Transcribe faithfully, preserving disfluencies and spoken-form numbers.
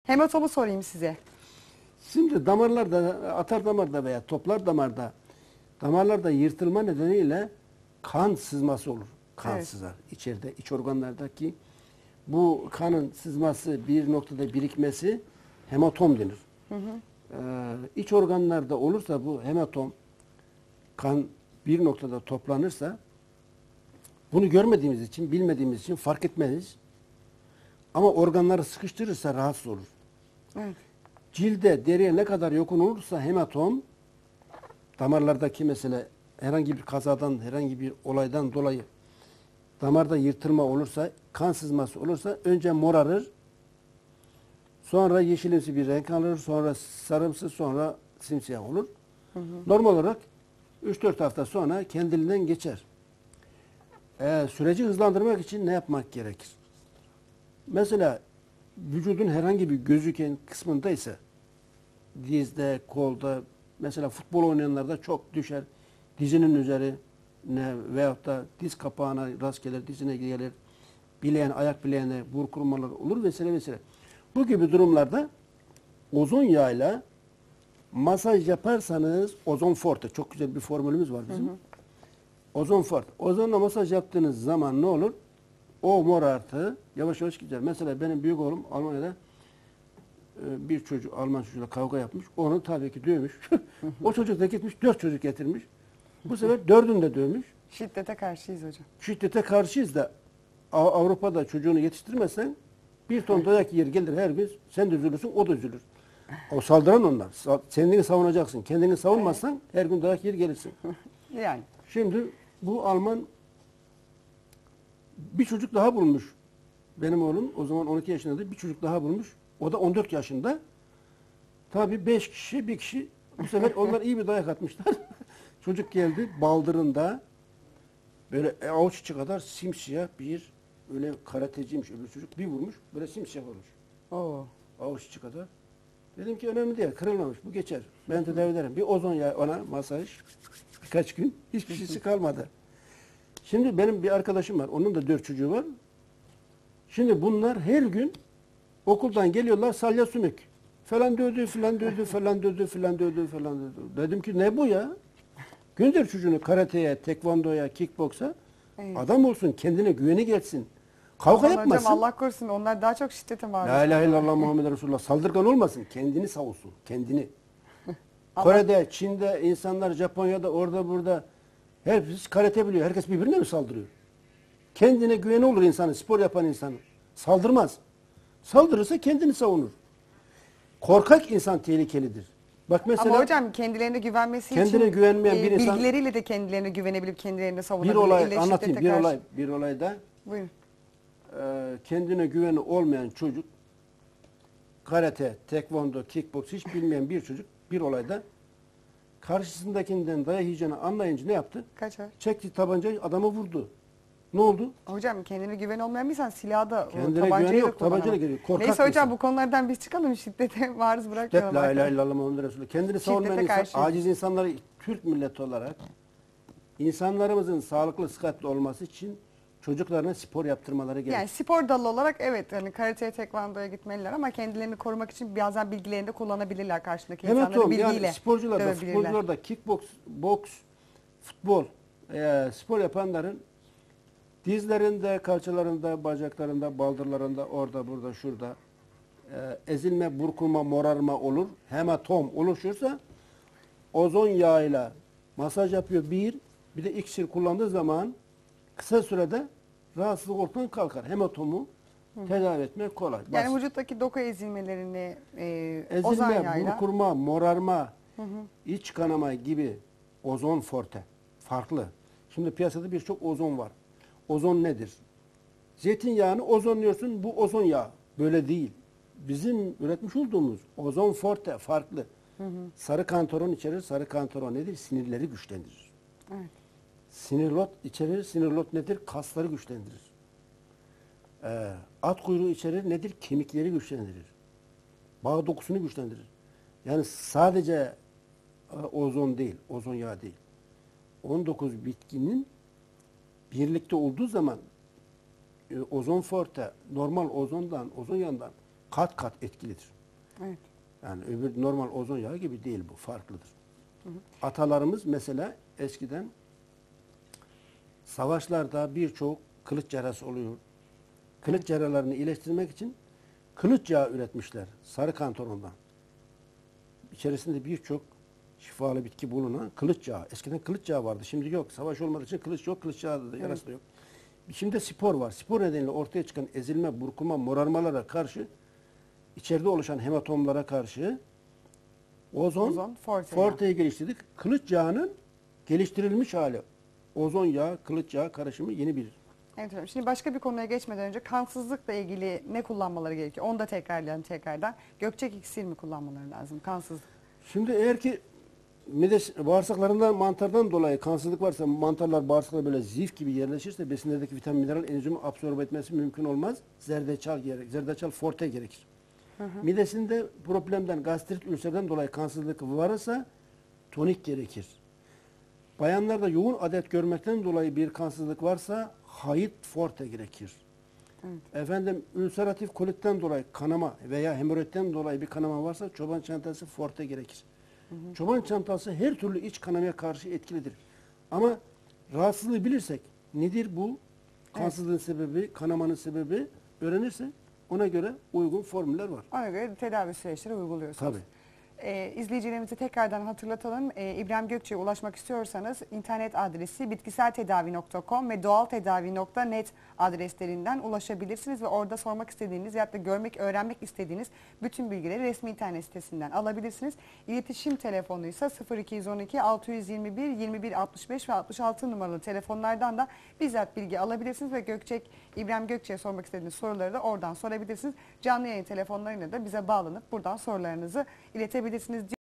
Hematomu sorayım size. Şimdi damarlarda, atar damarda veya toplar damarda, damarlarda yırtılma nedeniyle kan sızması olur. Kan Evet. sızar içeride, iç organlardaki bu kanın sızması, bir noktada birikmesi hematom denir. Hı hı. Ee, iç organlarda olursa bu hematom, kan bir noktada toplanırsa, bunu görmediğimiz için, bilmediğimiz için fark etmeyiz. Ama organları sıkıştırırsa rahatsız olur. Evet. Cilde, deriye ne kadar yakın olursa hematom, damarlardaki mesela herhangi bir kazadan, herhangi bir olaydan dolayı damarda yırtılma olursa, kan sızması olursa önce morarır, sonra yeşilimsi bir renk alır, sonra sarımsı, sonra simsiyah olur. Hı hı. Normal olarak üç dört hafta sonra kendiliğinden geçer. Ee, süreci hızlandırmak için ne yapmak gerekir? Mesela vücudun herhangi bir gözüken kısmında ise dizde, kolda, mesela futbol oynayanlarda çok düşer. Dizinin üzerine veyahut da diz kapağına rast gelir, dizine gelir. Bileğen, ayak bileğine burkulmalar olur vesaire vesaire. Bu gibi durumlarda ozon yağıyla masaj yaparsanız, ozon forte, çok güzel bir formülümüz var bizim. Hı hı. Ozon forte. Ozonla masaj yaptığınız zaman ne olur? O morartı yavaş yavaş gider. Mesela benim büyük oğlum Almanya'da bir çocuk, Alman çocuğuyla kavga yapmış. Onu tabii ki dövmüş. O çocuk da gitmiş, dört çocuk getirmiş. Bu sefer dördünü de dövmüş. Şiddete karşıyız hocam. Şiddete karşıyız da Avrupa'da çocuğunu yetiştirmezsen bir ton dayak yer gelir her gün. Sen de üzülürsün, o da üzülür. O saldıran onlar. Kendini savunacaksın. Kendini savunmazsan her gün dayak yer gelirsin. Yani. Şimdi bu Alman bir çocuk daha bulmuş. Benim oğlum o zaman on iki yaşındaydı. Bir çocuk daha bulmuş. O da on dört yaşında. Tabii beş kişi, bir kişi. Bu sefer onlar iyi bir dayak atmışlar. Çocuk geldi baldırında böyle avuç içi kadar simsiyah bir öyle karateciymiş öbür çocuk. Bir vurmuş böyle simsiyah olmuş. Oo. Avuç içi kadar. Dedim ki önemli değil, kırılmamış, bu geçer. Ben tedavi ederim. Bir ozon yağı ona masaj birkaç gün hiçbir şeysi kalmadı. Şimdi benim bir arkadaşım var. Onun da dört çocuğu var. Şimdi bunlar her gün okuldan geliyorlar salya sümük. Falan dövdü, falan dövdü, falan dövdü, falan dövdü, falan dövdü. Dedim ki ne bu ya? Gönder çocuğunu karateye, tekvandoya, kickboksa. Evet. Adam olsun, kendine güveni gelsin. Kavga Aman yapmasın. Hocam Allah korusun, onlar daha çok şiddete maruz. La ilahe illallah Muhammed Resulullah. Saldırgan olmasın. Kendini savunsun. Kendini. Kore'de, Çin'de insanlar, Japonya'da, orada burada herkes karate biliyor. Herkes birbirine mi saldırıyor? Kendine güveni olur insanın, spor yapan insanın. Saldırmaz. Saldırırsa kendini savunur. Korkak insan tehlikelidir. Bak mesela, ama hocam kendilerine güvenmesi kendine için güvenmeyen e, bir insan, bilgileriyle de kendilerine güvenebilip kendilerini savunabilir. bir olay Elle anlatayım. şiddete Bir karşı. olay, bir olayda Buyurun. e, kendine güveni olmayan çocuk, karate, tekvando, kickbox hiç bilmeyen bir çocuk bir olayda karşısındakinden dayak yiyeceğini anlayınca ne yaptı? Kaçar. Çekti tabancayı, adamı vurdu. Ne oldu? Hocam kendine güven olmayan bir insan silahı da, Kendine tabancayı güveni da yok, tabancayla geliyor. Korkak Neyse hocam insan. bu konulardan biz çıkalım, şiddete maruz bırakmayalım. La ilahe illallah Muhammed Resulullah. Kendini savunmayan insan, karşıyız. aciz insanları Türk milleti olarak insanlarımızın sağlıklı, sıhhatli olması için çocuklarına spor yaptırmaları gerekiyor. Yani spor dalı olarak evet, hani karateye, tekvandoya gitmeliler ama kendilerini korumak için bazen bilgilerini de kullanabilirler, karşındaki insanları Hematom, bilgiyle yani sporcularda, dövebilirler. futbolcularda kickbox, boks, futbol, e, spor yapanların dizlerinde, kalçalarında, bacaklarında, baldırlarında, orada, burada, şurada e, ezilme, burkulma, morarma olur. Hematom oluşursa ozon yağıyla masaj yapıyor bir. Bir de iksir kullandığı zaman kısa sürede rahatsızlık ortadan kalkar. Hematomu Hı. tedavi etmek kolay. Yani basit. vücuttaki doku ezilmelerini e, Ezilme, ozon yağıyla. burkulma, morarma, Hı hı. iç kanama gibi ozon forte. Farklı. Şimdi piyasada birçok ozon var. Ozon nedir? Zeytinyağını ozonluyorsun, bu ozon yağı. Böyle değil. Bizim üretmiş olduğumuz ozon forte farklı. Hı hı. Sarı kantaron içerir. Sarı kantaron nedir? Sinirleri güçlendirir. Evet. Sinirlot içerir. Sinirlot nedir? Kasları güçlendirir. Ee, at kuyruğu içerir. Nedir? Kemikleri güçlendirir. Bağ dokusunu güçlendirir. Yani sadece e, ozon değil, ozon yağı değil. on dokuz bitkinin birlikte olduğu zaman e, ozon forte normal ozondan, ozon yağından kat kat etkilidir. Evet. Yani öbür normal ozon yağı gibi değil bu. Farklıdır. Hı hı. Atalarımız mesela eskiden savaşlarda birçok kılıç yarası oluyor. Kılıç evet. yaralarını iyileştirmek için kılıç yağı üretmişler. Sarı kantarondan. İçerisinde birçok şifalı bitki bulunan kılıç yağı. Eskiden kılıç yağı vardı. Şimdi yok. Savaş olmadığı için kılıç yok. Kılıç yağı da yarası evet. da yok. Şimdi spor var. Spor nedeniyle ortaya çıkan ezilme, burkulma, morarmalara karşı, içeride oluşan hematomlara karşı ozon, ozon forte forteyi geliştirdik. Kılıç yağının geliştirilmiş hali. Ozon yağı, kılıç yağı karışımı yeni bir. Evet hocam. Şimdi başka bir konuya geçmeden önce kansızlıkla ilgili ne kullanmaları gerekiyor? Onu da tekrarlayalım tekrardan. Gökçek iksir mi kullanmaları lazım? Kansızlık. Şimdi eğer ki mide bağırsaklarında mantardan dolayı kansızlık varsa, mantarlar bağırsaklara böyle zif gibi yerleşirse besinlerdeki vitamin, mineral, enzimi absorbe etmesi mümkün olmaz. Zerdeçal gerek, zerdeçal forte gerekir. Hı hı. Midesinde problemden, gastrit, ülserden dolayı kansızlık varsa tonik gerekir. Bayanlarda yoğun adet görmekten dolayı bir kansızlık varsa hayit forte gerekir. Evet. Efendim ülseratif kolitten dolayı kanama veya hemoroidden dolayı bir kanama varsa çoban çantası forte gerekir. Hı hı. Çoban çantası her türlü iç kanamaya karşı etkilidir. Ama rahatsızlığı bilirsek nedir bu? Kansızlığın evet. sebebi, kanamanın sebebi öğrenirse ona göre uygun formüller var. Ona göre tedavi süreçleri uyguluyorsunuz. Tabii. Ee, izleyicilerimize tekrardan hatırlatalım. Ee, İbrahim Gökçe'ye ulaşmak istiyorsanız internet adresi bitkiseltedavi nokta com ve doğaltedavi nokta net adreslerinden ulaşabilirsiniz ve orada sormak istediğiniz ya da görmek, öğrenmek istediğiniz bütün bilgileri resmi internet sitesinden alabilirsiniz. İletişim telefonu ise sıfır iki yüz on iki altı yüz yirmi bir yirmi bir altmış beş ve altmış altı numaralı telefonlardan da bizzat bilgi alabilirsiniz ve Gökçek, İbrahim Gökçe'ye sormak istediğiniz soruları da oradan sorabilirsiniz. Canlı yayın telefonlarıyla da bize bağlanıp buradan sorularınızı iletebilirsiniz.